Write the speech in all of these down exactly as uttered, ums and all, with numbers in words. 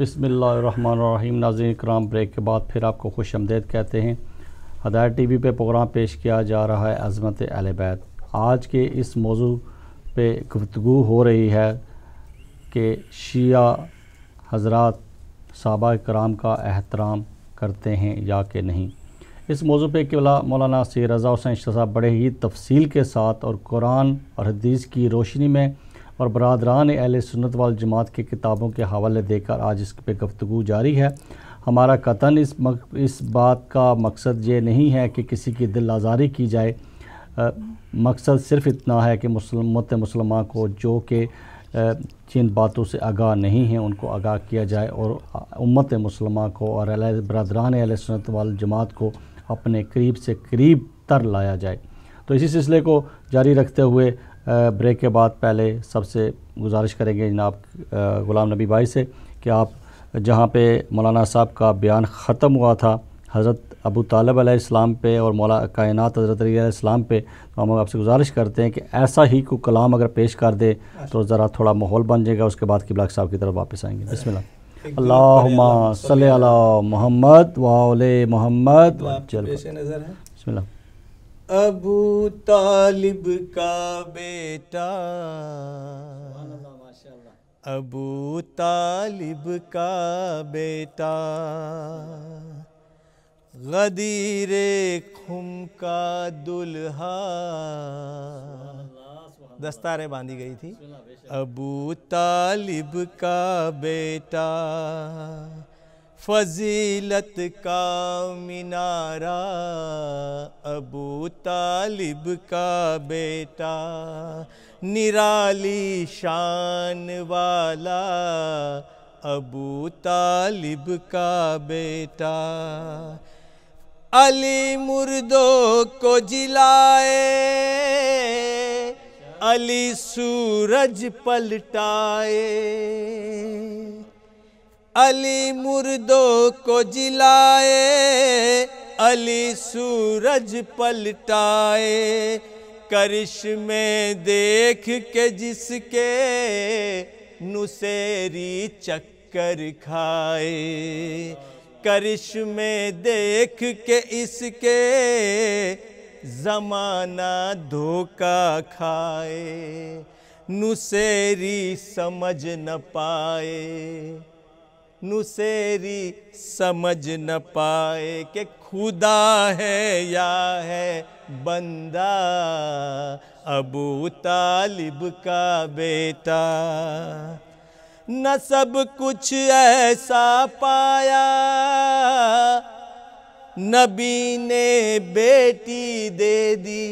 बिस्मिल्लाहिर्रहमानिर्रहीम। नाज़रीन करام, ब्रेक के बाद फिर आपको खुश आमदीद कहते हैं। हदायत टी वी पे प्रोग्राम पेश किया जा रहा है अज़मत अहले बैत। आज के इस मौजू पे गुफ्तगू हो रही है कि शिया हज़रात सहाबा कराम का एहतराम करते हैं या कि नहीं। इस मौजू पे किबला मौलाना सैयद रज़ा हुसैन चिश्ती साहब बड़े ही तफसील के साथ और कुरान और हदीस की रोशनी में और बरादरान अहले सुन्नत वल जमात की किताबों के हवाले देकर आज इस पे गुफ्तगू जारी है। हमारा कतन इस मक, इस बात का मकसद ये नहीं है कि किसी की दिल आज़ारी की जाए। आ, मकसद सिर्फ़ इतना है कि मुस्लिम उम्मत मुसलमान को जो कि जिन बातों से आगाह नहीं हैं उनको आगाह किया जाए और उम्मत मुसलमान को और बरादरान अहले सुन्नत वल जमात को अपने करीब से करीब तर लाया जाए। तो इसी सिलसिले को जारी रखते हुए ब्रेक के बाद पहले सबसे गुजारिश करेंगे जनाब ग़ुलाम नबी भाई से कि आप जहाँ पे मौलाना साहब का बयान ख़त्म हुआ था हज़रत अबू तालिब अलैहिस्सलाम पे और मौला कायनात हज़रत अली अलैहिस्सलाम पे, तो हम आपसे गुजारिश करते हैं कि ऐसा ही कोई कलाम अगर पेश कर दे तो ज़रा थोड़ा माहौल बन जाएगा। उसके बाद किबला साहब की तरफ वापस आएंगे। बिस्मिल्लाह। अल्लाहुम्मा सल्ली अला मुहम्मद व आले मुहम्मद। बिस्मिल्लाह। अबू तालिब का बेटा, अबू तालिब का बेटा, गदीरे खुम का दुल्हा, दस्तारें बांधी गई थी। अबू तालिब का बेटा, फजीलत का मीनारा, अबू तालिब का बेटा, निराली शान वाला, अबू तालिब का बेटा, अली मुर्दों को जिलाए, अली सूरज पलटाए, अली मुर्दों को जिलाए, अली सूरज पलटाए, करिश्मे देख के जिसके नुसेरी चक्कर खाए, करिश्मे देख के इसके ज़माना धोखा खाए, नुसेरी समझ न पाए, नुसेरी समझ न पाए कि खुदा है या है बंदा, अबू तालिब का बेटा। न सब कुछ ऐसा पाया, नबी ने बेटी दे दी,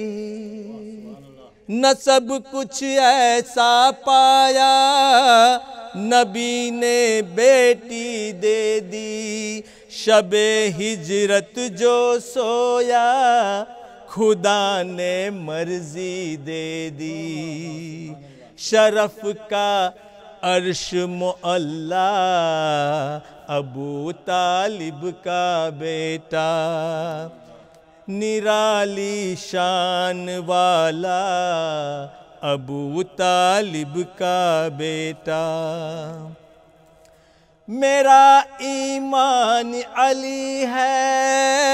न सब कुछ ऐसा पाया, नबी ने बेटी दे दी, शबे हिजरत जो सोया, खुदा ने मर्जी दे दी, शरफ का अर्श मुअल्ला, अबू तालिब का बेटा, निराली शान वाला, अबू तालिब का बेटा। मेरा ईमान अली है,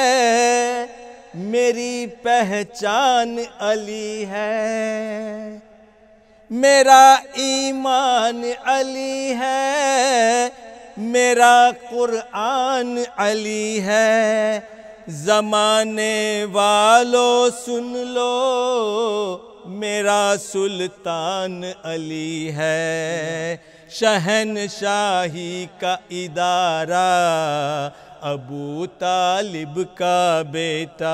मेरी पहचान अली है, मेरा ईमान अली है, मेरा कुरान अली है, ज़माने वालों सुन लो, मेरा सुल्तान अली है, शहनशाही का इदारा, अबू तालिब का बेटा,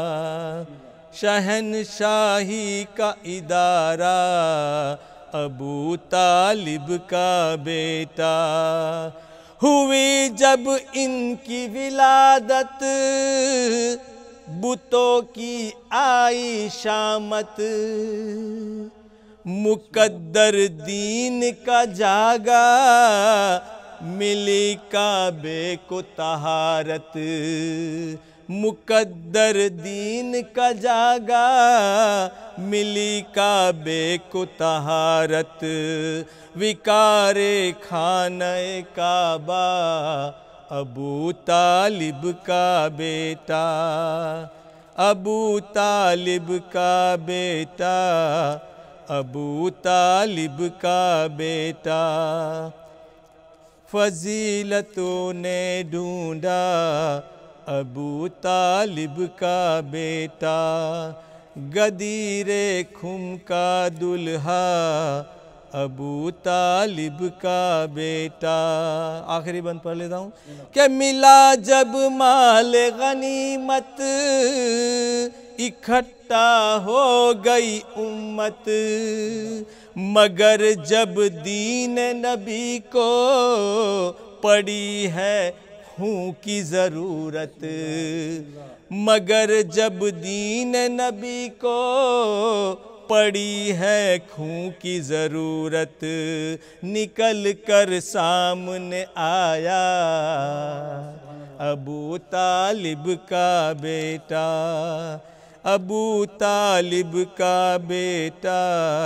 शहनशाही का इदारा, अबू तालिब का बेटा। हुई जब इनकी विलादत, बुतों की आई शामत, मुकद्दर दीन का जागा, मिली काबे को तहारत, مقدر دین کا جاگا، ملی کعبے کو طہارت، وقار خانہ کعبہ ابو طالب کا بیٹا، ابو طالب کا بیٹا، ابو طالب کا بیٹا، فضیلتوں نے ڈھونڈا ابو طالب کا بیٹا، غدیر خم کا دلہا ابو طالب کا بیٹا۔ آخری بند پڑھ لیتا ہوں کہ ملا جب مال غنیمت، اکٹھا ہو گئی امت، مگر جب دین نبی کو پڑی ہے خون کی ضرورت، مگر جب دین نبی کو پڑی ہے خون کی ضرورت، نکل کر سامنے آیا ابو طالب کا بیٹا، ابو طالب کا بیٹا،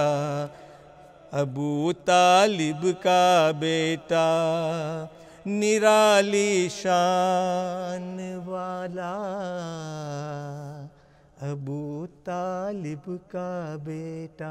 ابو طالب کا بیٹا، نرالی شان والا ابو طالب کا بیٹا۔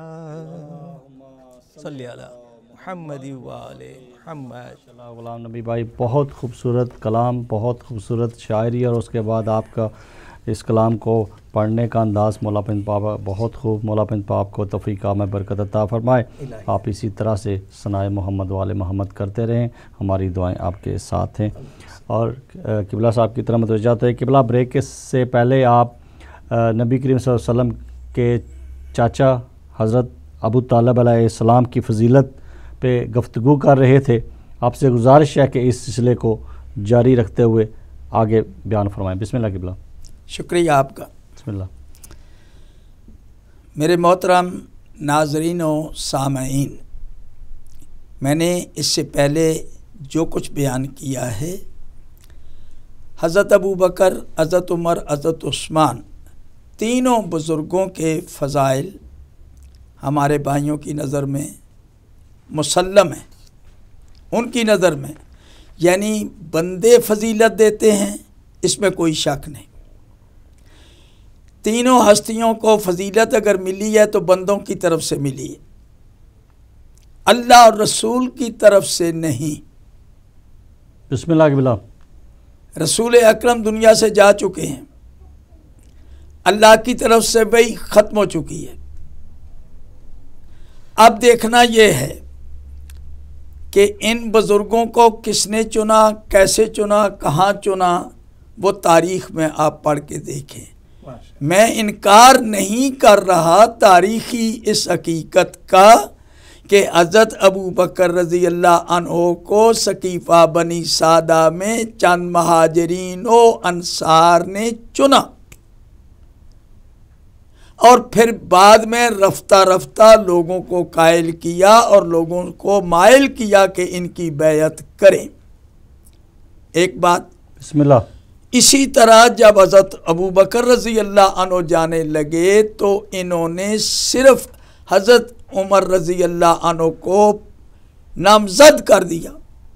صلی اللہ محمد وآل محمد۔ غلام نبی بھائی، بہت خوبصورت کلام، بہت خوبصورت شاعری، اور اس کے بعد آپ کا اس کلام کو پڑھنے کا انداز مولا پنج بابا بہت خوب۔ مولا پنج باب کو توفیق میں برکت عطا فرمائے۔ آپ اسی طرح سے ثنائے محمد والے محمد کرتے رہیں، ہماری دعائیں آپ کے ساتھ ہیں۔ اور قبلہ صاحب کی طرح متوجہ ہے قبلہ، بریک کے سے پہلے آپ نبی کریم صلی اللہ علیہ وسلم کے چاچا حضرت ابو طالب علیہ السلام کی فضیلت پہ گفتگو کر رہے تھے۔ آپ سے گزارش ہے کہ اس سلسلے کو جاری رکھتے ہوئے آگے بیان فرمائیں۔ بسم اللہ قبلہ۔ شکریہ آپ کا۔ بسم اللہ۔ میرے محترم ناظرین و سامعین، میں نے اس سے پہلے جو کچھ بیان کیا ہے، حضرت ابو بکر، حضرت عمر، حضرت عثمان، تینوں بزرگوں کے فضائل ہمارے بھائیوں کی نظر میں مسلم ہیں۔ ان کی نظر میں یعنی بندے فضیلت دیتے ہیں، اس میں کوئی شک نہیں۔ تینوں ہستیوں کو فضیلت اگر ملی ہے تو بندوں کی طرف سے ملی ہے، اللہ اور رسول کی طرف سے نہیں۔ بسم اللہ قبلہ۔ رسول اکرم دنیا سے جا چکے ہیں، اللہ کی طرف سے وہی ختم ہو چکی ہے۔ اب دیکھنا یہ ہے کہ ان بزرگوں کو کس نے چنا، کیسے چنا، کہاں چنا، وہ تاریخ میں آپ پڑھ کے دیکھیں۔ میں انکار نہیں کر رہا تاریخی اس حقیقت کا کہ حضرت ابو بکر رضی اللہ عنہ کو سقیفہ بنی سعدہ میں چند مہاجرین و انصار نے چنا، اور پھر بعد میں رفتہ رفتہ لوگوں کو قائل کیا اور لوگوں کو مائل کیا کہ ان کی بیعت کریں۔ ایک بات۔ بسم اللہ۔ اسی طرح جب حضرت ابو بکر رضی اللہ عنہ جانے لگے تو انہوں نے صرف حضرت عمر رضی اللہ عنہ کو نامزد کر دیا،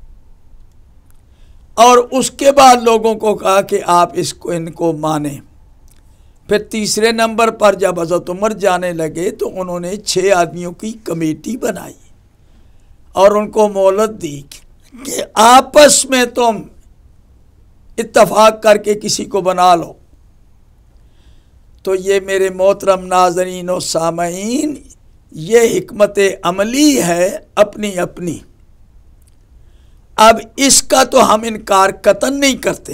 اور اس کے بعد لوگوں کو کہا کہ آپ اس کو ان کو مانیں۔ پھر تیسرے نمبر پر جب حضرت عمر جانے لگے تو انہوں نے چھ آدمیوں کی کمیٹی بنائی اور ان کو مہلت دی کہ آپس میں تم اتفاق کر کے کسی کو بنا لو۔ تو یہ میرے محترم ناظرین و سامعین، یہ حکمت عملی ہے اپنی اپنی۔ اب اس کا تو ہم انکار قطعاً نہیں کرتے،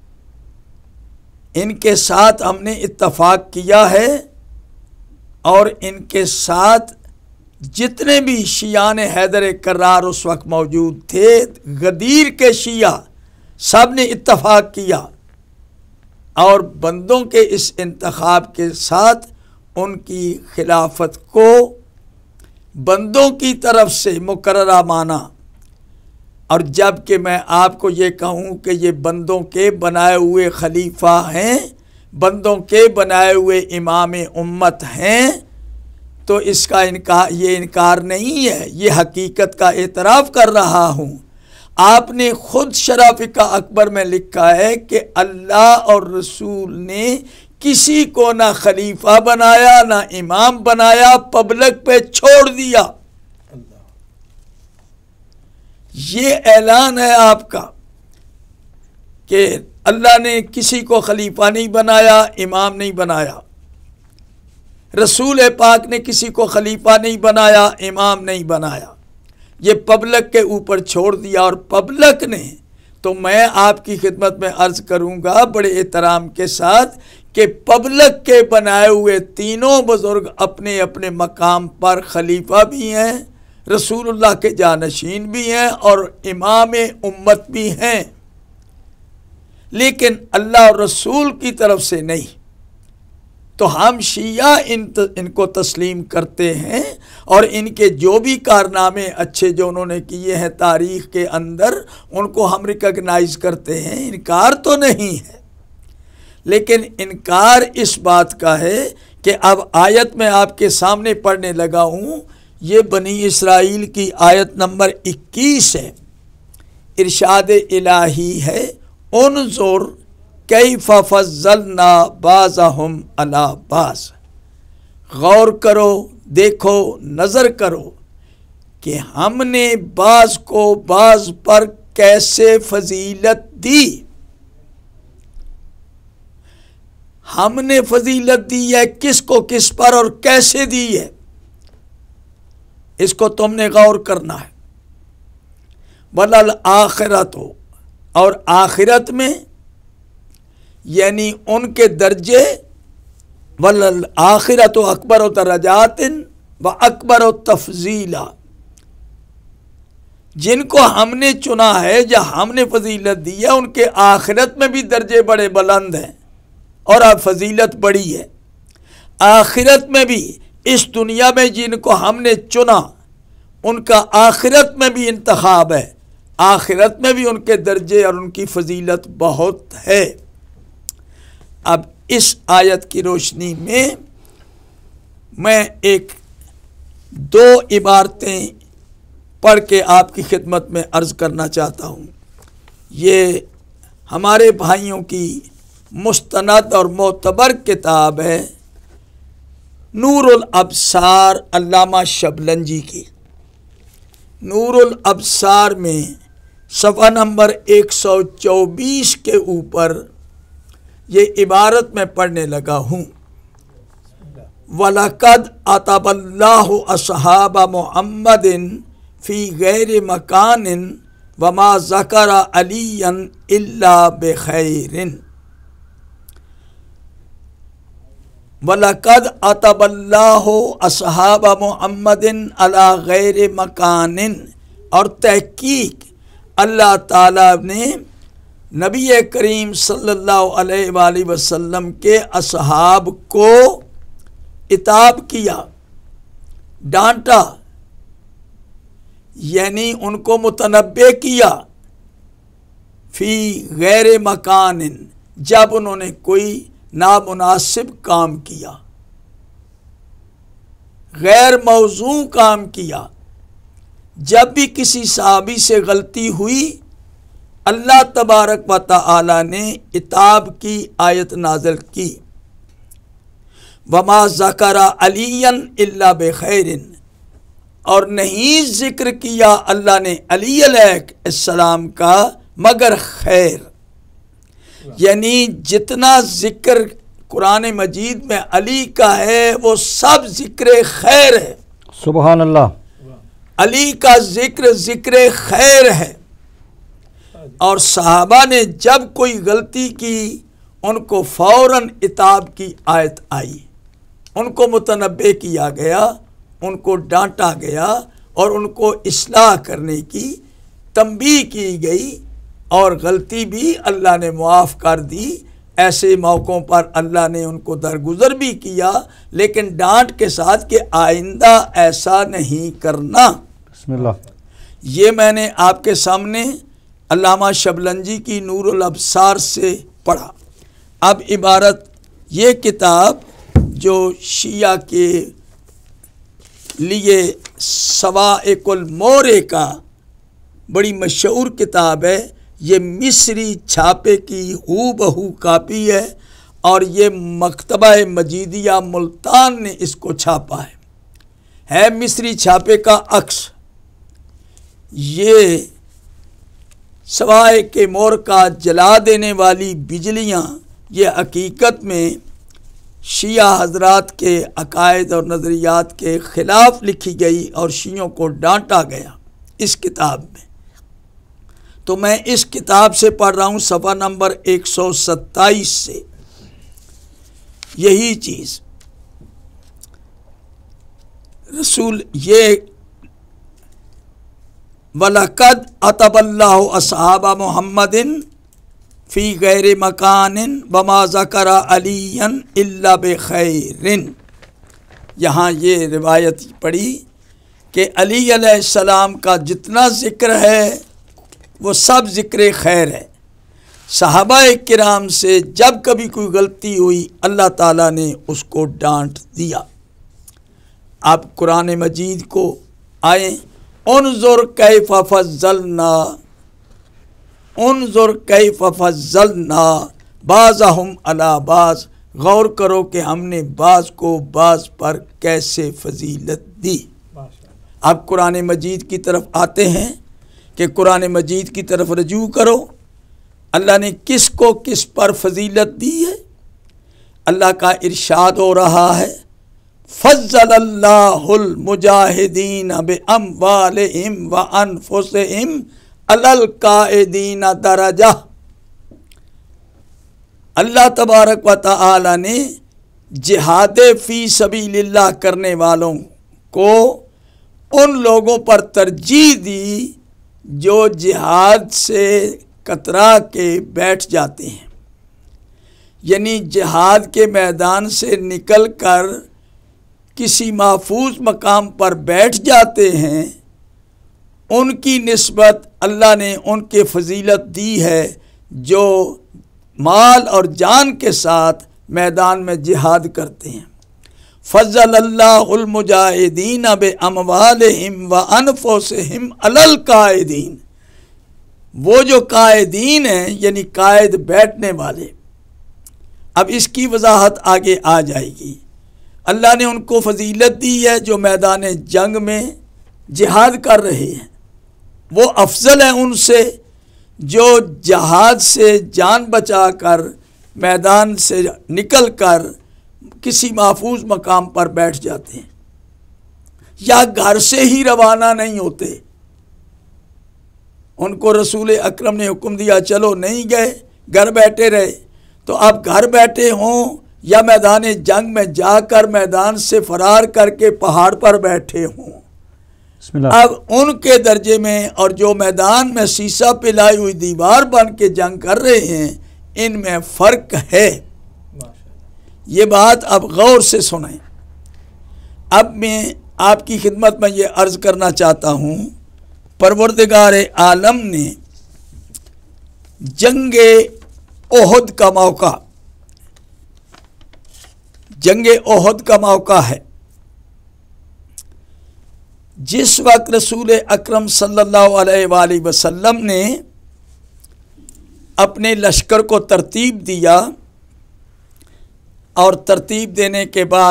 ان کے ساتھ ہم نے اتفاق کیا ہے، اور ان کے ساتھ جتنے بھی شیعان حیدر کرار اس وقت موجود تھے، غدیر کے شیعہ، سب نے اتفاق کیا، اور بندوں کے اس انتخاب کے ساتھ ان کی خلافت کو بندوں کی طرف سے مقررہ مانا۔ اور جب کہ میں آپ کو یہ کہوں کہ یہ بندوں کے بنائے ہوئے خلیفہ ہیں، بندوں کے بنائے ہوئے امام امت ہیں تو اس کا انکار یہ انکار نہیں ہے، یہ حقیقت کا اعتراف کر رہا ہوں۔ آپ نے خود شرح فقہ اکبر میں لکھا ہے کہ اللہ اور رسول نے کسی کو نہ خلیفہ بنایا نہ امام بنایا، پبلک پہ چھوڑ دیا۔ یہ اعلان ہے آپ کا کہ اللہ نے کسی کو خلیفہ نہیں بنایا، امام نہیں بنایا، رسول پاک نے کسی کو خلیفہ نہیں بنایا، امام نہیں بنایا، یہ پبلک کے اوپر چھوڑ دیا۔ اور پبلک نے تو میں آپ کی خدمت میں عرض کروں گا بڑے احترام کے ساتھ کہ پبلک کے بنائے ہوئے تینوں بزرگ اپنے اپنے مقام پر خلیفہ بھی ہیں، رسول اللہ کے جانشین بھی ہیں اور امام امت بھی ہیں، لیکن اللہ اور رسول کی طرف سے نہیں۔ تو ہم شیعہ ان ان کو تسلیم کرتے ہیں اور ان کے جو بھی کارنامے اچھے جو انہوں نے کیے ہیں تاریخ کے اندر ان کو ہم ریکگنائز کرتے ہیں، انکار تو نہیں ہے، لیکن انکار اس بات کا ہے کہ اب آیت میں آپ کے سامنے پڑھنے لگا ہوں، یہ بنی اسرائیل کی آیت نمبر اکیس ہے، ارشاد الہی ہے، انظر کیف فضلنا بعضهم علی بعض، غور کرو، دیکھو، نظر کرو کہ ہم نے بعض کو بعض پر کیسے فضیلت دی۔ ہم نے فضیلت دی ہے کس کو کس پر اور کیسے دی ہے، اس کو تم نے غور کرنا ہے۔ وَلَلْآخِرَةُ، اور آخرت میں یعنی ان کے درجے، وَلَلْآخِرَةُ اکبر درجات و اکبر تفضیلا، جن کو ہم نے چنا ہے یا ہم نے فضیلت دی ہے ان کے آخرت میں بھی درجے بڑے بلند ہیں اور اب فضیلت بڑی ہے۔ آخرت میں بھی اس دنیا میں جن کو ہم نے چنا ان کا آخرت میں بھی انتخاب ہے، آخرت میں بھی ان کے درجے اور ان کی فضیلت بہت ہے۔ اب اس آیت کی روشنی میں میں ایک دو عبارتیں پڑھ کے آپ کی خدمت میں عرض کرنا چاہتا ہوں۔ یہ ہمارے بھائیوں کی مستند اور معتبر کتاب ہے نور الابصار، علامہ شبلنجی کی۔ نور الابصار میں صفحہ نمبر ایک سو چوبیس کے اوپر یہ عبارت میں پڑھنے لگا ہوں، وَلَقَدْ أَطَبَ اللَّهُ أَصْحَابَ مُحَمَّدٍ فِي غَيْرِ مَكَانٍ وَمَا ذَكَرَ عَلِيًّا إِلَّا بِخَيْرٍ۔ وَلَقَدْ أَطَبَ اللَّهُ أَصْحَابَ مُحَمَّدٍ عَلَى غَيْرِ مَكَانٍ، اور تحقیق اللہ تعالیٰ نے نبی کریم صلی اللہ علیہ وآلہ وسلم کے اصحاب کو عتاب کیا، ڈانٹا، یعنی ان کو متنبہ کیا، فی غیر مکان، جب انہوں نے کوئی نامناسب کام کیا، غیر موضوع کام کیا۔ جب بھی کسی صحابی سے غلطی ہوئی اللہ تبارک و تعالی نے عتاب کی آیت نازل کی، وما ذکر علی الا بخیر، اور نہیں ذکر کیا اللہ نے علی علیہ السلام کا مگر خیر، یعنی جتنا ذکر قرآن مجید میں علی کا ہے وہ سب ذکر خیر ہے۔ سبحان اللہ۔ علی کا ذکر ذکر خیر ہے، اور صحابہ نے جب کوئی غلطی کی ان کو فوراً عتاب کی آیت آئی، ان کو متنبہ کیا گیا، ان کو ڈانٹا گیا اور ان کو اصلاح کرنے کی تنبیہ کی گئی، اور غلطی بھی اللہ نے معاف کر دی۔ ایسے موقعوں پر اللہ نے ان کو درگزر بھی کیا، لیکن ڈانٹ کے ساتھ کہ آئندہ ایسا نہیں کرنا۔ بسم اللہ۔ یہ میں نے آپ کے سامنے علامہ شبلنجی کی نور الابصار سے پڑھا۔ اب عبارت یہ کتاب جو شیعہ کے لیے سوائق المورے کا بڑی مشہور کتاب ہے، یہ مصری چھاپے کی ہو بہو کاپی ہے، اور یہ مکتبہ مجیدیہ ملتان نے اس کو چھاپا ہے ہے مصری چھاپے کا عکس۔ یہ سوائے کے مور کا جلا دینے والی بجلیاں یہ حقیقت میں شیعہ حضرات کے عقائد اور نظریات کے خلاف لکھی گئی اور شیعوں کو ڈانٹا گیا اس کتاب میں۔ تو میں اس کتاب سے پڑھ رہا ہوں صفحہ نمبر ایک سو ستائیس سے یہی چیز۔ رسول یہ وَلَقَدْ أَطَبَ اللَّهُ أَصْحَابَ مُحَمَّدٍ فِي غَيْرِ مَكَانٍ وَمَا ذَكَرَ عَلِيًّا إِلَّا بِخَيْرٍ۔ یہاں یہ روایت پڑھی کہ علی علیہ السلام کا جتنا ذکر ہے وہ سب ذکر خیر ہے۔ صحابہ کرام سے جب کبھی کوئی غلطی ہوئی اللہ تعالیٰ نے اس کو ڈانٹ دیا۔ آپ قرآن مجید کو آئیں، انظر کیف فضلنا انظر کیف فضلنا بعضہم علی بعض، غور کرو کہ ہم نے بعض کو بعض پر کیسے فضیلت دی۔ آپ قرآن مجید کی طرف آتے ہیں کہ قرآن مجید کی طرف رجوع کرو، اللہ نے کس کو کس پر فضیلت دی ہے۔ اللہ کا ارشاد ہو رہا ہے فضل اللہ المجاہدین باموالہم وانفسہم علی القاعدین درجہ۔ اللہ تبارک و تعالی نے جہاد فی سبیل اللہ کرنے والوں کو ان لوگوں پر ترجیح دی جو جہاد سے کترا کے بیٹھ جاتے ہیں، یعنی جہاد کے میدان سے نکل کر کسی محفوظ مقام پر بیٹھ جاتے ہیں، ان کی نسبت اللہ نے ان کے فضیلت دی ہے جو مال اور جان کے ساتھ میدان میں جہاد کرتے ہیں۔ فضل اللہ المجاہدین باموالہم وانفسہم علی القاعدین، وہ جو قائدین ہیں یعنی قائد بیٹھنے والے۔ اب اس کی وضاحت آگے آ جائے گی۔ اللہ نے ان کو فضیلت دی ہے جو میدان جنگ میں جہاد کر رہے ہیں، وہ افضل ہیں ان سے جو جہاد سے جان بچا کر میدان سے نکل کر کسی محفوظ مقام پر بیٹھ جاتے ہیں یا گھر سے ہی روانہ نہیں ہوتے۔ ان کو رسول اکرم نے حکم دیا چلو، نہیں گئے، گھر بیٹھے رہے۔ تو اب گھر بیٹھے ہوں یا میدان جنگ میں جا کر میدان سے فرار کر کے پہاڑ پر بیٹھے ہوں، بسم اللہ۔ اب ان کے درجے میں اور جو میدان میں سیسا پلائی ہوئی دیوار بن کے جنگ کر رہے ہیں، ان میں فرق ہے۔ یہ بات اب غور سے سنیں۔ اب میں آپ کی خدمت میں یہ عرض کرنا چاہتا ہوں، پروردگار عالم نے جنگ احد کا موقع جنگ احد کا موقع ہے جس وقت رسول اکرم صلی اللہ علیہ وآلہ وسلم نے اپنے لشکر کو ترتیب دیا، اور ترتیب دینے کے بعد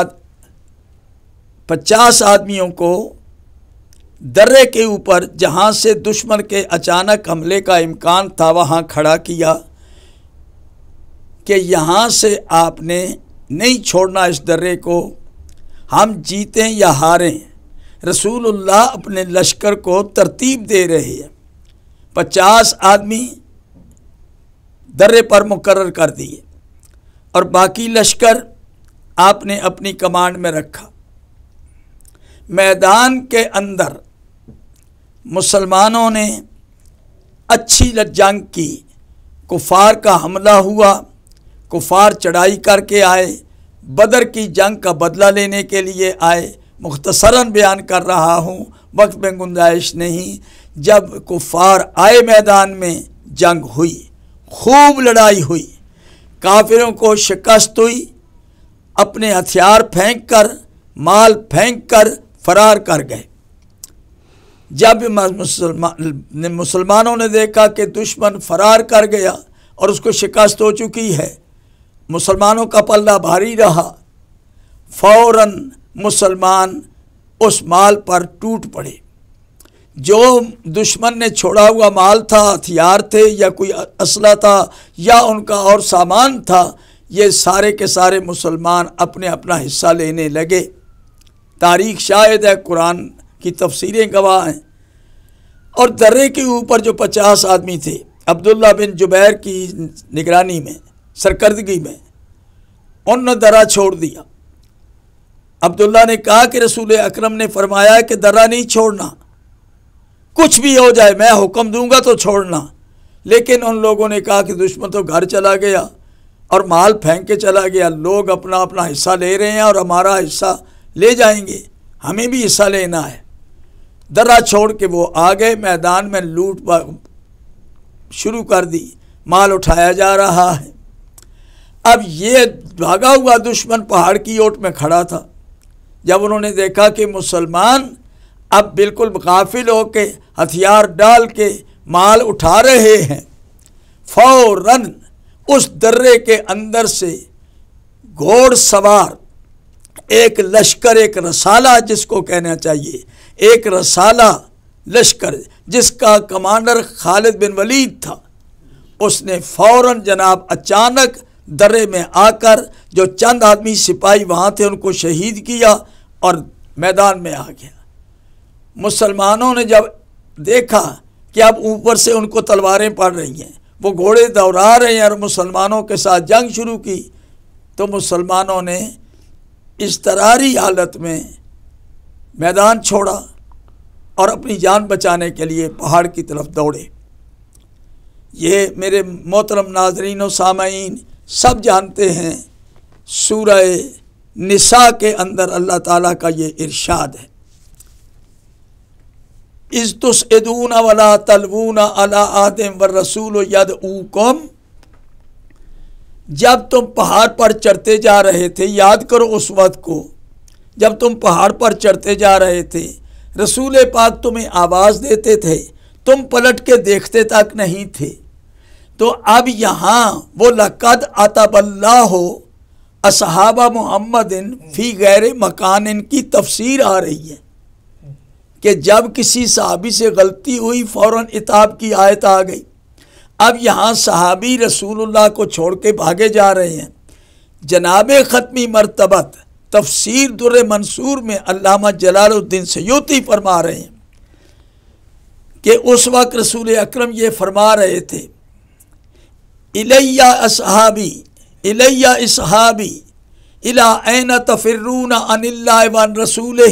پچاس آدمیوں کو درے کے اوپر جہاں سے دشمن کے اچانک حملے کا امکان تھا وہاں کھڑا کیا کہ یہاں سے آپ نے نہیں چھوڑنا اس درے کو، ہم جیتیں یا ہاریں۔ رسول اللہ اپنے لشکر کو ترتیب دے رہے ہیں، پچاس آدمی درے پر مقرر کر دیے اور باقی لشکر آپ نے اپنی کمانڈ میں رکھا۔ میدان کے اندر مسلمانوں نے اچھی جنگ کی، کفار کا حملہ ہوا، کفار چڑھائی کر کے آئے، بدر کی جنگ کا بدلہ لینے کے لیے آئے۔ مختصراً بیان کر رہا ہوں، وقت میں گنجائش نہیں۔ جب کفار آئے میدان میں جنگ ہوئی، خوب لڑائی ہوئی، کافروں کو شکست ہوئی، اپنے ہتھیار پھینک کر مال پھینک کر فرار کر گئے۔ جب مسلمان مسلمانوں نے دیکھا کہ دشمن فرار کر گیا اور اس کو شکست ہو چکی ہے، مسلمانوں کا پلہ بھاری رہا، فوراً مسلمان اس مال پر ٹوٹ پڑے۔ جو دشمن نے چھوڑا ہوا مال تھا، ہتھیار تھے یا کوئی اسلحہ تھا یا ان کا اور سامان تھا، یہ سارے کے سارے مسلمان اپنے اپنا حصہ لینے لگے۔ تاریخ شاہد ہے، قرآن کی تفسیریں گواہ ہیں۔ اور درے کے اوپر جو پچاس آدمی تھے عبداللہ بن جبیر کی نگرانی میں، سرکردگی میں، انہوں نے درہ چھوڑ دیا۔ عبداللہ نے کہا کہ رسول اکرم نے فرمایا کہ درہ نہیں چھوڑنا، کچھ بھی ہو جائے میں حکم دوں گا تو چھوڑنا۔ لیکن ان لوگوں نے کہا کہ دشمن تو گھر چلا گیا اور مال پھینک کے چلا گیا، لوگ اپنا اپنا حصہ لے رہے ہیں اور ہمارا حصہ لے جائیں گے، ہمیں بھی حصہ لینا ہے۔ درہ چھوڑ کے وہ آ گئے، میدان میں لوٹ شروع کر دی، مال اٹھایا جا رہا ہے۔ اب یہ بھاگا ہوا دشمن پہاڑ کی اوٹ میں کھڑا تھا۔ جب انہوں نے دیکھا کہ مسلمان اب بالکل غافل ہو کے ہتھیار ڈال کے مال اٹھا رہے ہیں، فوراً اس درے کے اندر سے گھوڑ سوار ایک لشکر، ایک رسالہ جس کو کہنا چاہیے، ایک رسالہ لشکر جس کا کمانڈر خالد بن ولید تھا، اس نے فوراً جناب اچانک درے میں آ کر جو چند آدمی سپاہی وہاں تھے ان کو شہید کیا اور میدان میں آ گیا۔ مسلمانوں نے جب دیکھا کہ اب اوپر سے ان کو تلواریں پڑ رہی ہیں، وہ گھوڑے دوڑا رہے ہیں اور مسلمانوں کے ساتھ جنگ شروع کی، تو مسلمانوں نے اضطراری حالت میں میدان چھوڑا اور اپنی جان بچانے کے لیے پہاڑ کی طرف دوڑے۔ یہ میرے محترم ناظرین و سامعین سب جانتے ہیں، سورہ نساء کے اندر اللہ تعالیٰ کا یہ ارشاد ہے، اِذْ تُسْعِدُونَ وَلَا تَلْوُونَ عَلَىٰ أَحَدٍ وَالرَّسُولُ يَدْعُوكُمْ، جب تم پہاڑ پر چڑھتے جا رہے تھے، یاد کرو اس وقت کو جب تم پہاڑ پر چڑھتے جا رہے تھے، رسول پاک تمہیں آواز دیتے تھے، تم پلٹ کے دیکھتے تک نہیں تھے۔ تو اب یہاں وہ لقد عتب اللہ اصحاب محمد فی غیر مکان ان کی تفسیر آ رہی ہے کہ جب کسی صحابی سے غلطی ہوئی فوراً عتاب کی آیت آ گئی۔ اب یہاں صحابی رسول اللہ کو چھوڑ کے بھاگے جا رہے ہیں۔ جناب ختمی مرتبت تفسیر در منصور میں علامہ جلال الدین سیوطی فرما رہے ہیں کہ اس وقت رسول اکرم یہ فرما رہے تھے، الیہ اصحابی الیہ اصحابی الی این تفرون عن اللہ وعن رسولہ،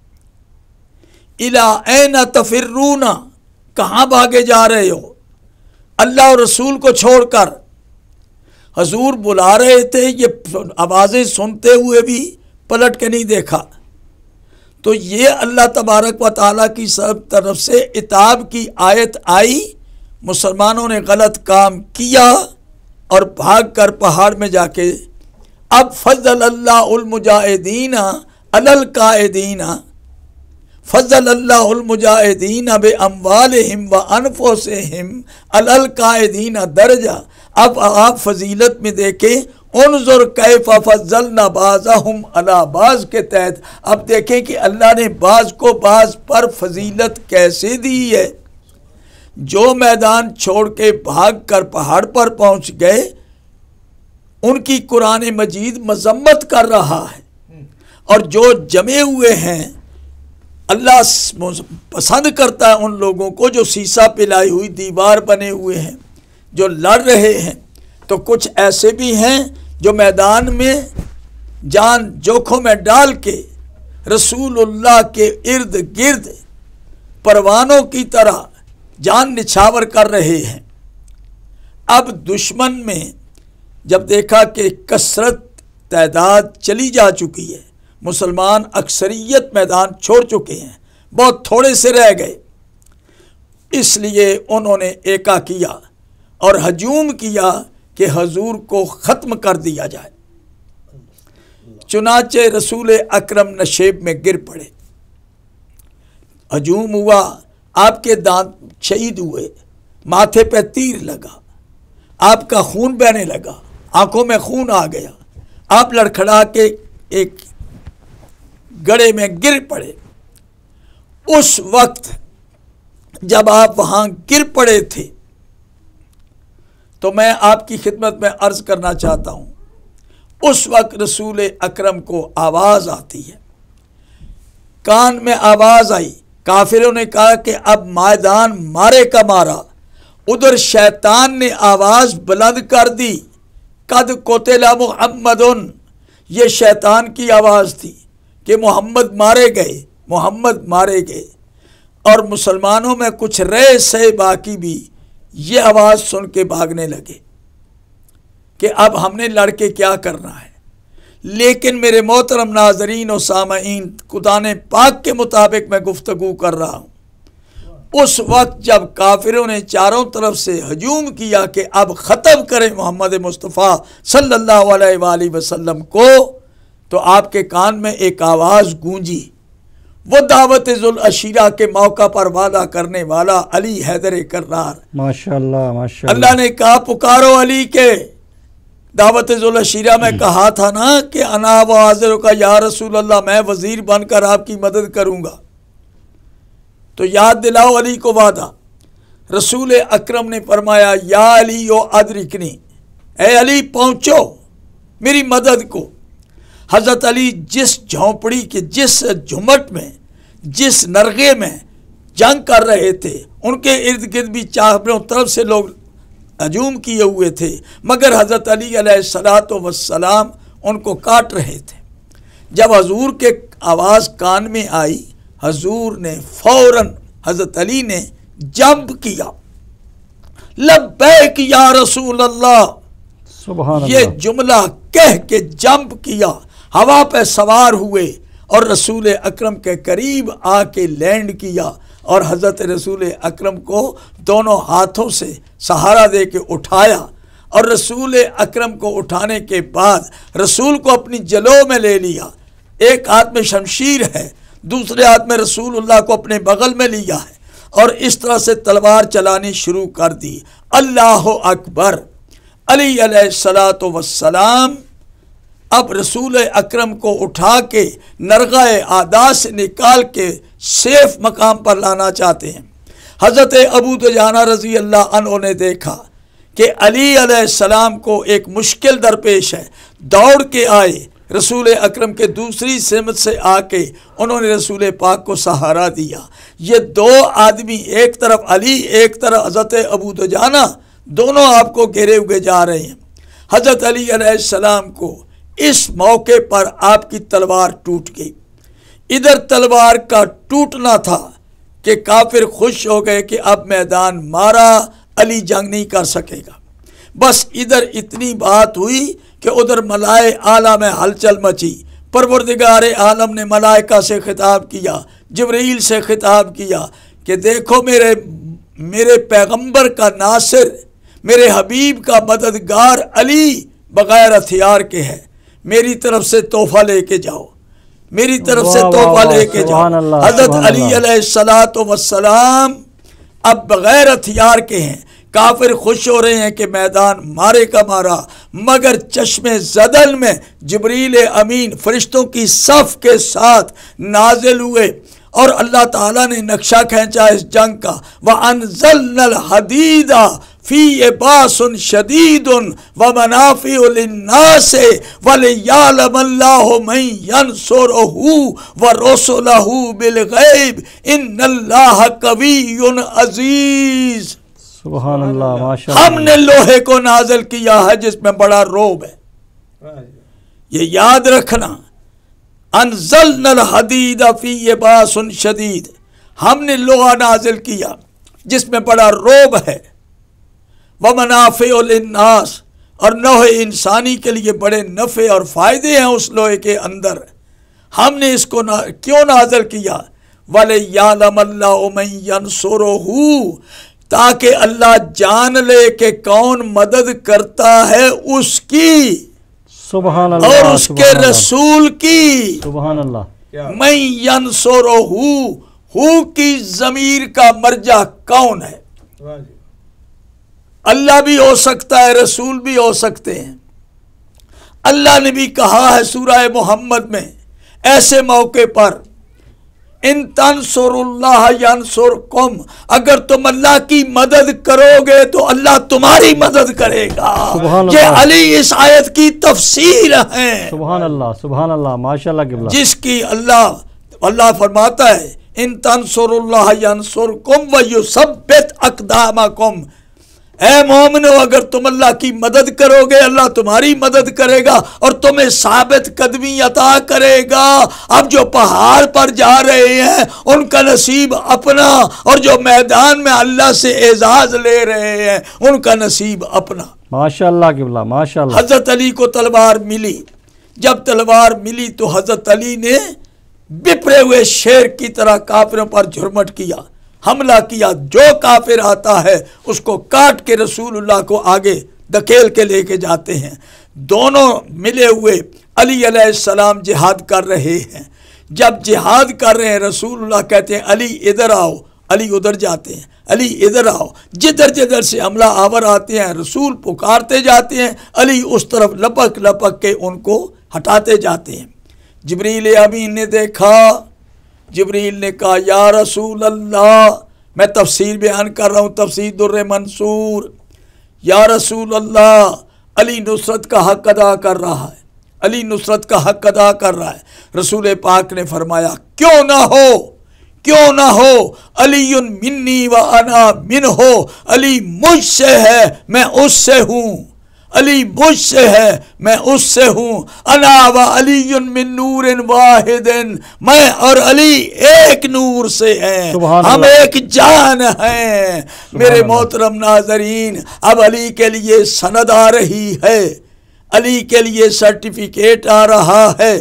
الی این تفرون، کہاں بھاگے جا رہے ہو اللہ اور رسول کو چھوڑ کر؟ حضور بلا رہے تھے، یہ آوازیں سنتے ہوئے بھی پلٹ کے نہیں دیکھا۔ تو یہ اللہ تبارک و تعالیٰ کی سب طرف سے عتاب کی آیت آئی، مسلمانوں نے غلط کام کیا اور بھاگ کر پہاڑ میں جا کے اب فضل اللہ المجاہدین علی القاعدین، فضل اللہ المجاہدین باموالہم وانفسہم علی القاعدین درجہ۔ اب آپ فضیلت میں دیکھیں، انظر کیف فضلنا بعضہم علی بعض کے تحت اب دیکھیں کہ اللہ نے بعض کو بعض پر فضیلت کیسے دی ہے۔ جو میدان چھوڑ کے بھاگ کر پہاڑ پر پہنچ گئے ان کی قرآن مجید مذمت کر رہا ہے، اور جو جمے ہوئے ہیں اللہ پسند کرتا ہے ان لوگوں کو جو سیسا پلائی ہوئی دیوار بنے ہوئے ہیں، جو لڑ رہے ہیں۔ تو کچھ ایسے بھی ہیں جو میدان میں جان جوکھوں میں ڈال کے رسول اللہ کے ارد گرد پروانوں کی طرح جان نچھاور کر رہے ہیں۔ اب دشمن میں جب دیکھا کہ کثرت تعداد چلی جا چکی ہے، مسلمان اکثریت میدان چھوڑ چکے ہیں، بہت تھوڑے سے رہ گئے، اس لیے انہوں نے ایکا کیا اور ہجوم کیا کہ حضور کو ختم کر دیا جائے۔ चुनाचे रसूल अकरम नशेब में गिर पड़े, हजूम हुआ, आपके दांत शहीद हुए, माथे पे तीर लगा, आपका खून बहने लगा, आंखों में खून आ गया, आप लड़खड़ा के एक गड्ढे में गिर पड़े। उस वक्त जब आप वहां गिर पड़े थे तो मैं आपकी खिदमत में अर्ज करना चाहता हूं, उस वक्त रसूल अकरम को आवाज आती है, कान में आवाज आई, काफिरों ने कहा कि अब मैदान मारे का मारा। उधर शैतान ने आवाज बुलंद कर दी, कद कोतेला मुहम्मदुन, ये शैतान की आवाज थी कि मोहम्मद मारे गए, मोहम्मद मारे गए। और मुसलमानों में कुछ रहे से बाकी भी ये आवाज़ सुन के भागने लगे कि अब हमने लड़के क्या करना है। लेकिन मेरे मोहतरम नाजरीन और सामईन, कुरान पाक के मुताबिक मैं गुफ्तगू कर रहा हूँ, उस वक्त जब काफिरों ने चारों तरफ से हजूम किया कि अब ख़त्म करें मोहम्मद मुस्तफ़ा सल्लल्लाहु अलैहि वसल्लम को, तो आपके कान में एक आवाज़ गूंजी, वो दावत जुल अशीरा के मौका पर वादा करने वाला अली हैदर कर्रार, माशाअल्लाह माशाअल्लाह। अल्लाह ने कहा पुकारो अली के। दावत जुल अशीरा में कहा था ना कि अना व हाज़िर का या रसूल अल्लाह, मैं वजीर बनकर आपकी मदद करूंगा, तो याद दिलाओ अली को वादा। रसूल अकरम ने फरमाया या अली ओ अदरिकनी, ए अली पहुंचो मेरी मदद को। हज़रत अली जिस झोंपड़ी के, जिस झुमट में, जिस नरगे में जंग कर रहे थे, उनके इर्द गिर्द भी चारों तरफ से लोग हजूम किए हुए थे, मगर हज़रत अली अलैहिस्सलातु वस्सलाम उनको काट रहे थे। जब हजूर के आवाज़ कान में आई, हजूर ने फौरन, हज़रत अली ने जंप किया, लब्बैक या रसूल अल्लाह, सुभान ये अल्लाह। जुमला कह के जंप किया, हवा पे सवार हुए और रसूल अकरम के करीब आके लैंड किया और हज़रत रसूल अकरम को दोनों हाथों से सहारा दे के उठाया। और रसूल अकरम को उठाने के बाद रसूल को अपनी जलो में ले लिया, एक हाथ में शमशीर है, दूसरे हाथ में रसूलुल्लाह को अपने बगल में लिया है और इस तरह से तलवार चलानी शुरू कर दी। अल्लाह अकबर। अली अलैहिस्सलातु वस्सलाम अब रसूल अकरम को उठा के नरगाए आदा से निकाल के सेफ मकाम पर लाना चाहते हैं। हज़रत अबू दुजाना रज़ी अल्लाह अन्हु ने देखा कि अली अलैहिस्सलाम को एक मुश्किल दरपेश है, दौड़ के आए, रसूल अकरम के दूसरी सिमत से आके उन्होंने रसूल पाक को सहारा दिया। ये दो आदमी, एक तरफ अली, एक तरफ हज़रत अबू दुजाना, दोनों आपको घेरे हुए जा रहे हैं। हज़रत अली अलैहिस्सलाम को इस मौके पर आपकी तलवार टूट गई। इधर तलवार का टूटना था कि काफिर खुश हो गए कि अब मैदान मारा, अली जंग नहीं कर सकेगा। बस इधर इतनी बात हुई कि उधर मलाए आला में हलचल मची। परवरदिगार आलम ने मलाइका से खिताब किया, जिब्रील से खिताब किया कि देखो मेरे मेरे पैगंबर का नासिर, मेरे हबीब का मददगार अली बग़ैर हथियार के है, मेरी तरफ से तोहफा लेके जाओ, मेरी तरफ से तोहफा लेके जाओ। हज़रत अली अलैहिस्सलातु वस्सलाम अब बग़ैर हथियार के हैं। काफिर खुश हो रहे हैं कि मैदान मारे का मारा, मगर चश्मे ज़दल में जिब्रील अमीन फरिश्तों की सफ़ के साथ नाजिल हुए और अल्लाह ताला ने नक्शा खींचा इस जंग का। व अनज़लनल हदीदा फी बासुन शदीदुन व मनाफिउ लिन्नास व लियअलमल्लाहु मन यंसुरुहु व रसूलहु बिल गैब इन्नल्लाह कवियुन अजीज। सुभान अल्लाह माशाअल्लाह। हमने लोहे को नाजिल किया है जिसमें बड़ा रोब है, ये याद रखना। अनज़लनल हदीदा फी बासुन शदीद, हमने लोहा नाजिल किया जिसमें बड़ा रोब है। व मनाफिउ लिन्नास, और लोहे इंसानी के लिए बड़े नफ़े और फ़ायदे हैं उस लोहे के अंदर। हमने इसको ना, क्यों नाजिल किया? वलियअलमल्लाहु मन यंसुरुहु, ताकि अल्लाह जान ले कि कौन मदद करता है उसकी। سبحان اللہ، اور اس سبحان کے اللہ، رسول کی سبحان اللہ، میں ینصرہ ہو کی ضمیر کا مرجع کون ہے؟ اللہ بھی ہو سکتا ہے، رسول بھی ہو سکتے ہیں۔ اللہ نے بھی کہا ہے سورہ محمد میں ایسے موقع پر، ان تنصر اللہ ینصرکم، اگر تم اللہ کی مدد کرو گے تو اللہ تمہاری مدد کرے گا۔ سبحان یہ اللہ، علی اس آیت کی تفسیر ہے سبحان اللہ، سبحان اللہ، ماشاءاللہ قبلہ، جس کی اللہ اللہ فرماتا ہے ان تنصر اللہ ینصرکم ویثبت اقدامکم، اے مومنو اگر تم اللہ کی مدد کرو گے اللہ تمہاری مدد کرے گا اور تمہیں ثابت قدمی عطا کرے گا۔ اب جو پہاڑ پر جا رہے ہیں ان کا نصیب اپنا، اور جو میدان میں اللہ سے اعزاز لے رہے ہیں ان کا نصیب اپنا۔ ماشاءاللہ قبلہ، ماشاءاللہ، حضرت علی کو تلوار ملی، جب تلوار ملی تو حضرت علی نے بپرے ہوئے شیر کی طرح کافروں پر جھرمٹ کیا، حملہ کیا، جو کافر آتا ہے اس کو کاٹ کے رسول اللہ کو آگے دھکیل کے لے کے جاتے ہیں۔ دونوں ملے ہوئے علی علیہ السلام جہاد کر رہے ہیں، جب جہاد کر رہے ہیں رسول اللہ کہتے ہیں علی ادھر آؤ، علی ادھر جاتے ہیں، علی ادھر آؤ، جدھر جدھر سے حملہ آور آتے ہیں رسول پکارتے جاتے ہیں، علی اس طرف لپک لپک کے ان کو ہٹاتے جاتے ہیں۔ جبریل امین نے دیکھا، جبریل نے کہا یا رسول اللہ، میں تفسیر بیان کر رہا ہوں، تفسیر در منصور، یا رسول اللہ علی نصرت کا حق ادا کر رہا ہے، علی نصرت کا حق ادا کر رہا ہے۔ رسول پاک نے فرمایا کیوں نہ ہو، کیوں نہ ہو، علی منی و انا من ہو، علی مجھ سے ہے میں اس سے ہوں، علی مجھ سے ہے میں اس سے ہوں، انا و علی من نور واحد، میں اور علی ایک نور سے ہیں، ہم ایک جان ہیں۔ میرے محترم ناظرین، اب علی کے لیے سند آ رہی ہے، علی کے لیے سرٹیفکیٹ آ رہا ہے۔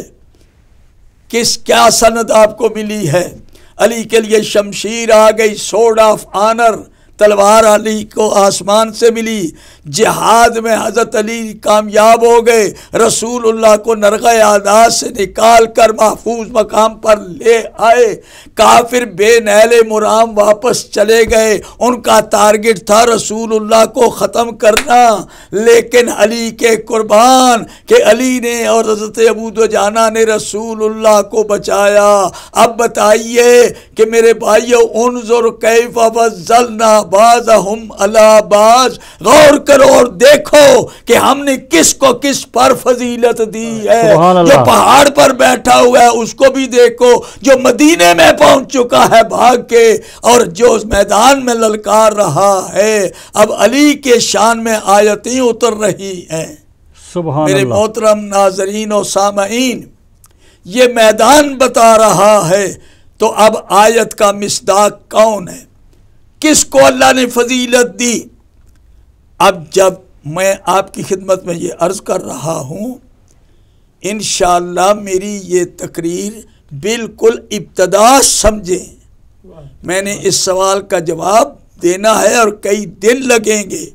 کس کیا سند آپ کو ملی ہے؟ علی کے لیے شمشیر آ گئی، سورڈ آف آنر، تلوار علی کو آسمان سے ملی، جہاد میں حضرت علی کامیاب ہو گئے، رسول اللہ کو نرغہ اعداد سے نکال کر محفوظ مقام پر لے آئے، کافر بے نیل مرام واپس چلے گئے، ان کا ٹارگٹ تھا رسول اللہ کو ختم کرنا، لیکن علی کے قربان کہ علی نے اور حضرت ابو دجانہ نے رسول اللہ کو بچایا۔ اب بتائیے کہ میرے بھائیو، انظر کیف فضلنا بعضهم علی بعض، غور کرو اور دیکھو کہ ہم نے کس کو کس پر فضیلت دی ہے۔ جو پہاڑ پر بیٹھا ہوا ہے اس کو بھی دیکھو، جو مدینے میں پہنچ چکا ہے بھاگ کے، اور جو میدان میں للکار رہا ہے۔ اب علی کے شان میں آیتیں اتر رہی ہیں۔ سبحان میرے اللہ، محترم ناظرین و سامعین، یہ میدان بتا رہا ہے، تو اب آیت کا مصداق کون ہے؟ کس کو اللہ نے فضیلت دی؟ اب جب میں آپ کی خدمت میں یہ عرض کر رہا ہوں، انشاءاللہ میری یہ تقریر بالکل ابتدا سمجھیں، میں نے اس سوال کا جواب دینا ہے اور کئی دن لگیں گے۔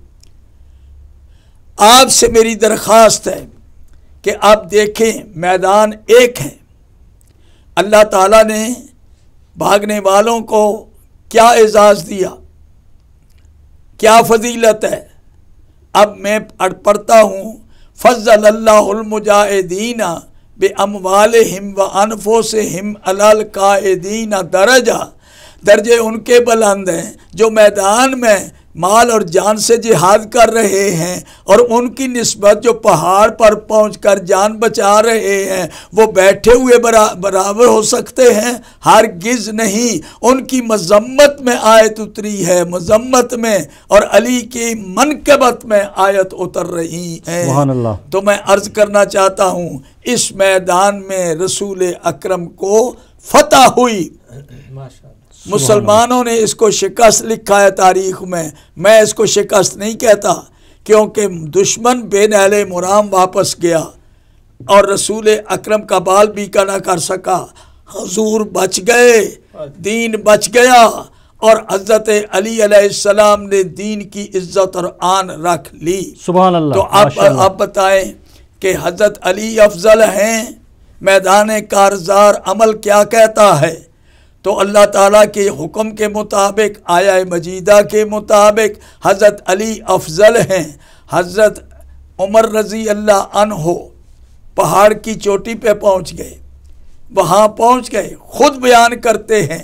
آپ سے میری درخواست ہے کہ آپ دیکھیں میدان ایک ہے، اللہ تعالیٰ نے بھاگنے والوں کو کیا اعزاز دیا، کیا فضیلت ہے۔ اب میں پڑھتا ہوں، فضل اللہ المجاہدین باموالہم وانفسہم علی القاعدین درجہ، درجے ان کے بلند ہیں جو میدان میں مال اور جان سے جہاد کر رہے ہیں، اور ان کی نسبت جو پہاڑ پر پہنچ کر جان بچا رہے ہیں وہ بیٹھے ہوئے برابر ہو سکتے ہیں؟ ہرگز نہیں۔ ان کی مذمت میں آیت اتری ہے، مذمت میں، اور علی کی منقبت میں آیت اتر رہی ہے۔ سبحان اللہ۔ تو میں عرض کرنا چاہتا ہوں، اس میدان میں رسول اکرم کو فتح ہوئی، مسلمانوں نے اس کو شکست لکھا ہے تاریخ میں، میں اس کو شکست نہیں کہتا، کیونکہ دشمن بے نیل مرام واپس گیا اور رسول اکرم کا بال بھی کا نہ کر سکا، حضور بچ گئے، دین بچ گیا، اور حضرت علی علیہ السلام نے دین کی عزت اور آن رکھ لی۔ سبحان اللہ۔ تو اب اب بتائیں کہ حضرت علی افضل ہیں، میدان کارزار عمل کیا کہتا ہے؟ تو اللہ تعالیٰ کے حکم کے مطابق، آیہ مجیدہ کے مطابق حضرت علی افضل ہیں۔ حضرت عمر رضی اللہ عنہ پہاڑ کی چوٹی پہ پہنچ گئے، وہاں پہنچ گئے، خود بیان کرتے ہیں،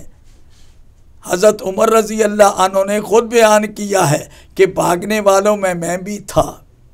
حضرت عمر رضی اللہ عنہ نے خود بیان کیا ہے کہ بھاگنے والوں میں میں بھی تھا۔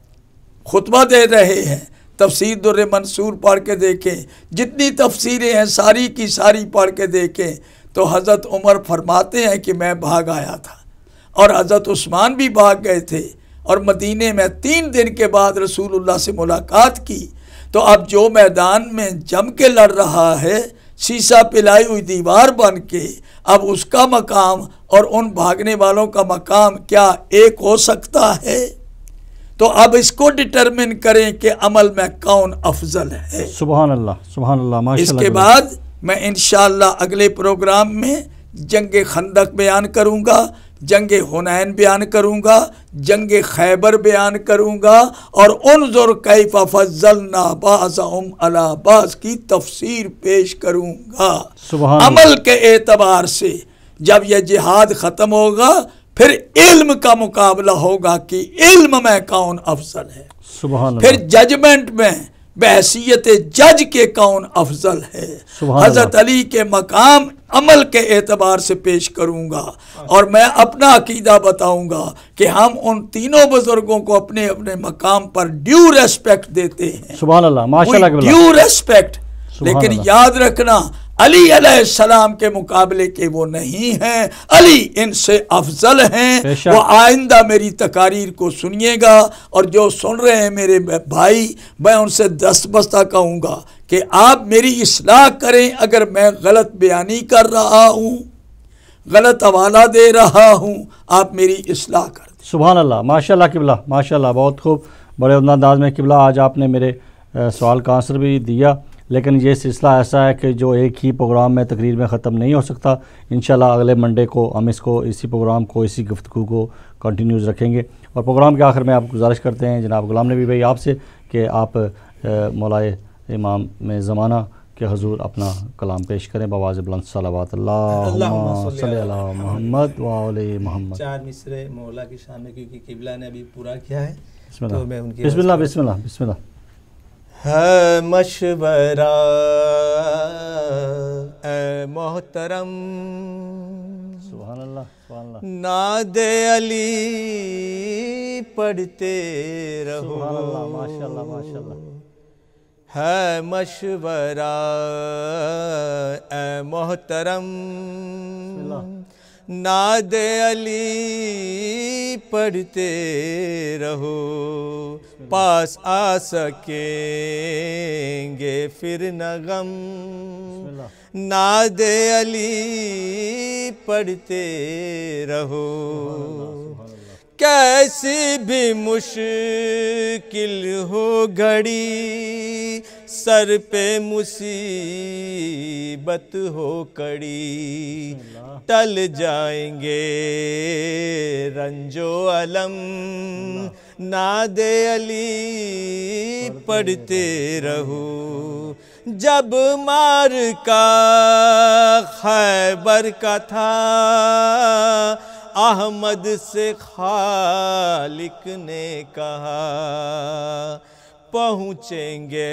خطبہ دے رہے ہیں، تفسیر در منصور پڑھ کے دیکھیں، جتنی تفسیریں ہیں ساری کی ساری پڑھ کے دیکھیں تو حضرت عمر فرماتے ہیں کہ میں بھاگ آیا تھا، اور حضرت عثمان بھی بھاگ گئے تھے، اور مدینے میں تین دن کے بعد رسول اللہ سے ملاقات کی۔ تو اب جو میدان میں جم کے لڑ رہا ہے، سیسا پلائی ہوئی دیوار بن کے، اب اس کا مقام اور ان بھاگنے والوں کا مقام کیا ایک ہو سکتا ہے؟ تو اب اس کو ڈٹرمن کریں کہ عمل میں کون افضل ہے۔ سبحان اللہ، سبحان اللہ، ماشاء اللہ۔ اس کے بعد میں انشاءاللہ اگلے پروگرام میں جنگ خندق بیان کروں گا، جنگ حنین بیان کروں گا، جنگ خیبر بیان کروں گا، اور انظر کیف فضلنا بعضهم علی بعض کی تفسیر پیش کروں گا۔ سبحان عمل کے اعتبار سے جب یہ جہاد ختم ہوگا پھر علم کا مقابلہ ہوگا کہ علم میں کون افضل ہے، سبحان پھر اللہ، ججمنٹ میں بحیثیت جج کے کون افضل ہے۔ سبحان حضرت علی کے مقام عمل کے اعتبار سے پیش کروں گا، اور میں اپنا عقیدہ بتاؤں گا کہ ہم ان تینوں بزرگوں کو اپنے اپنے مقام پر ڈیو ریسپیکٹ دیتے ہیں، سبحان اللہ، ماشاء اللہ، ڈیو ریسپیکٹ، سبحان لیکن اللہ۔ یاد رکھنا علی علیہ السلام کے مقابلے کے وہ نہیں ہیں، علی ان سے افضل ہیں۔ بے شک۔ وہ آئندہ میری تقاریر کو سنیے گا، اور جو سن رہے ہیں میرے بھائی، میں ان سے دست بستہ کہوں گا کہ آپ میری اصلاح کریں، اگر میں غلط بیانی کر رہا ہوں، غلط حوالہ دے رہا ہوں، آپ میری اصلاح کر دیں۔ سبحان اللہ، ماشاء اللہ قبلہ، ماشاء اللہ، بہت خوب، بڑے عمدہ انداز میں قبلہ آج آپ نے میرے سوال کا آنسر بھی دیا، لیکن یہ سلسلہ ایسا ہے کہ جو ایک ہی پروگرام میں تقریر میں ختم نہیں ہو سکتا۔ انشاءاللہ اگلے منڈے کو ہم اس کو اسی پروگرام کو اسی گفتگو کو کنٹینیوز رکھیں گے، اور پروگرام کے آخر میں آپ گزارش کرتے ہیں جناب غلام نبی بھائی آپ سے کہ آپ مولائے امام میں زمانہ کے حضور اپنا کلام پیش کریں بآواز بلند صلوات اللہم صلی علی محمد و علی محمد۔ چار مصرے مولا کی شان میں، کیونکہ قبلہ نے ابھی پورا کیا ہے، بسم تو میں ان اللہ کی بسم اللہ بسم اللہ بسم اللہ۔ ہے مشورہ اے محترم، سبحان اللہ، سبحان اللہ، ناد علی پڑھتے رہو، سبحان اللہ، ماشاء اللہ، ماشاء اللہ، ہے مشورہ اے محترم، ناد علی پڑھتے رہو، پاس آ سکیں گے پھر نہ غم، ناد علی پڑھتے رہو، کیسی بھی مشکل ہو گھڑی، سر پہ مصیبت ہو کڑی، ٹل جائیں گے رنج و علم، ناد علی پڑھتے رہو، جب مار کا خیبر کا تھا، احمد سے خالق نے کہا، پہنچیں گے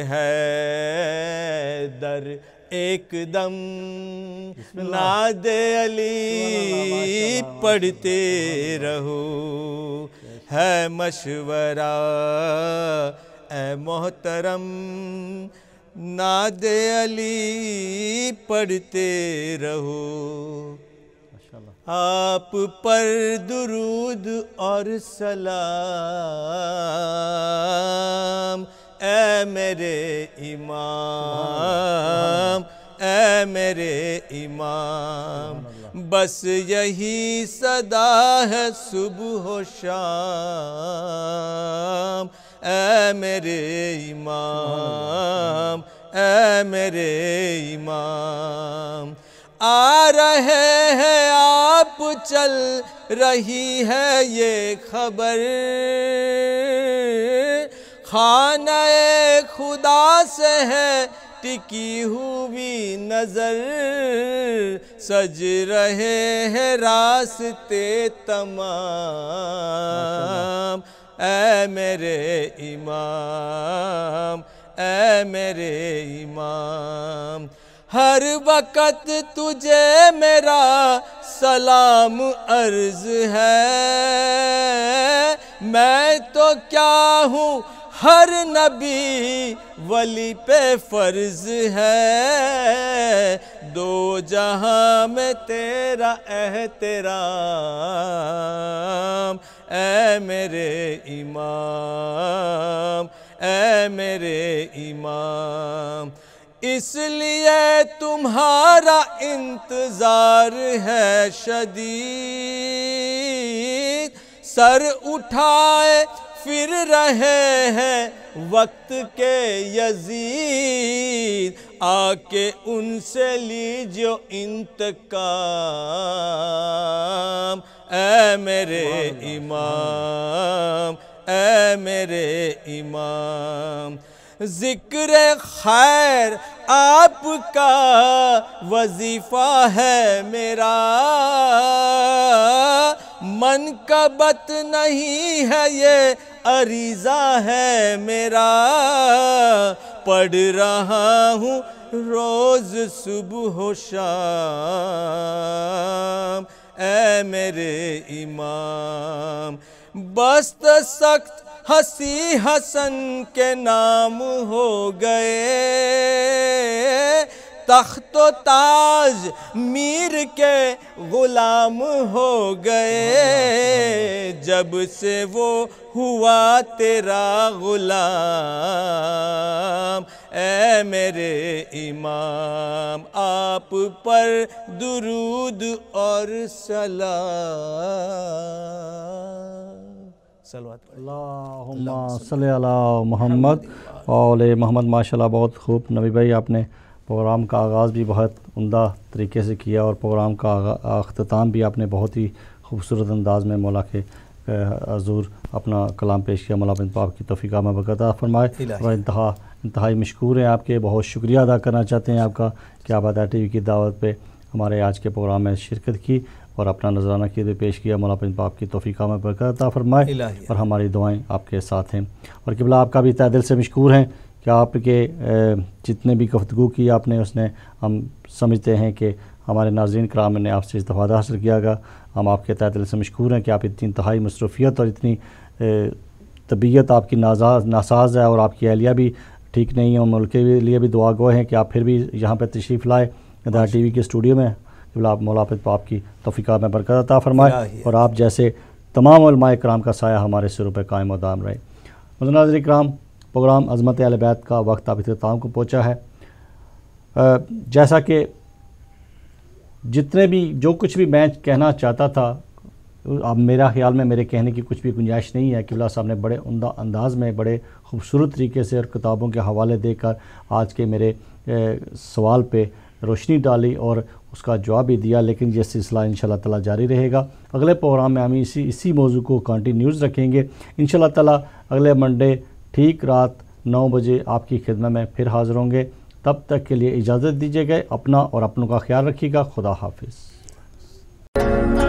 حیدر ایک دم، ناد علی پڑھتے رہو، ہے مشورہ اے محترم، ناد علی پڑھتے رہو، آپ پر درود اور سلام، اے میرے امام، اے میرے امام، بس یہی صدا ہے صبح و شام، اے میرے امام، اے میرے امام، آ رہے ہیں آپ چل رہی ہے یہ خبر، خانہ خدا سے ہے ٹکی ہوئی نظر، سج رہے ہیں راستے تمام، اے میرے امام، اے میرے امام، ہر وقت تجھے میرا سلام عرض ہے، میں تو کیا ہوں ہر نبی ولی پہ فرض ہے، دو جہاں میں تیرا احترام، اے میرے امام، اے میرے امام، اس لیے تمہارا انتظار ہے شدید، سر اٹھائے پھر رہے ہیں وقت کے یزید، آ کے ان سے لیجو انتقام، اے میرے امام، اے میرے امام، ذکر خیر آپ کا وظیفہ ہے میرا، منقبت نہیں ہے یہ عریضہ ہے میرا، پڑھ رہا ہوں روز صبح و شام، اے میرے امام، بست سخت ہنسی حسن کے نام ہو گئے، تخت و تاج میر کے غلام ہو گئے، جب سے وہ ہوا تیرا غلام، اے میرے امام، آپ پر درود اور سلام، صلوات اللہم صلی علی محمد وعلی محمد۔ ماشاءاللہ بہت خوب نبی بھائی، آپ نے پروگرام کا آغاز بھی بہت عمدہ طریقے سے کیا، اور پروگرام کا اختتام بھی آپ نے بہت ہی خوبصورت انداز میں مولا کے حضور اپنا کلام پیش کیا۔ مولا اپنے پاک کی توفیق میں برکت عطا فرمائے، اور انتہا انتہائی مشکور ہیں آپ کے، بہت شکریہ ادا کرنا چاہتے ہیں آپ کا کہ آپ ہدایت ٹی وی کی دعوت پہ ہمارے آج کے پروگرام میں شرکت کی اور اپنا نذرانہ کیے ہوئے پیش کیا۔ مولا اپنے پاک کی توفیق میں برکت عطا فرمائے، اور ہماری دعائیں آپ کے ساتھ ہیں، اور قبلہ آپ کا بھی تہہ دل سے مشکور ہیں کہ آپ کے جتنے بھی گفتگو کی آپ نے، اس نے ہم سمجھتے ہیں کہ ہمارے ناظرین کرام نے آپ سے استفادہ حاصل کیا گا۔ ہم آپ کے تہہ دل سے مشکور ہیں کہ آپ اتنی انتہائی مصروفیت اور اتنی طبیعت آپ کی ناساز ہے، اور آپ کی اہلیہ بھی ٹھیک نہیں ہے، اور ملک کے لیے بھی دعا گو ہیں کہ آپ پھر بھی یہاں پہ تشریف لائے ہدایت ٹی وی کے اسٹوڈیو میں۔ مولا آپ کی توفیق میں برکت عطا فرمائے، اور آپ جیسے تمام علماء کرام کا سایہ ہمارے سروں پہ قائم و دام رہے۔ ناظرین کرام، پروگرام عظمت اہل بیت کا وقت اب اختتام کو پہنچا ہے۔ جیسا کہ جتنے بھی جو کچھ بھی میں کہنا چاہتا تھا، اب میرا خیال میں میرے کہنے کی کچھ بھی گنجائش نہیں ہے۔ قبلہ صاحب نے بڑے عمدہ انداز میں، بڑے خوبصورت طریقے سے اور کتابوں کے حوالے دے کر آج کے میرے سوال پہ روشنی ڈالی اور اس کا جواب بھی دیا، لیکن یہ سلسلہ انشاءاللہ تعالیٰ جاری رہے گا۔ اگلے پروگرام میں ہم اسی اسی موضوع کو کنٹینیوز رکھیں گے انشاءاللہ تعالیٰ۔ اگلے منڈے ٹھیک رات نو بجے آپ کی خدمت میں پھر حاضر ہوں گے۔ تب تک کے لیے اجازت دیجیے گا، اپنا اور اپنوں کا خیال رکھیے گا۔ خدا حافظ۔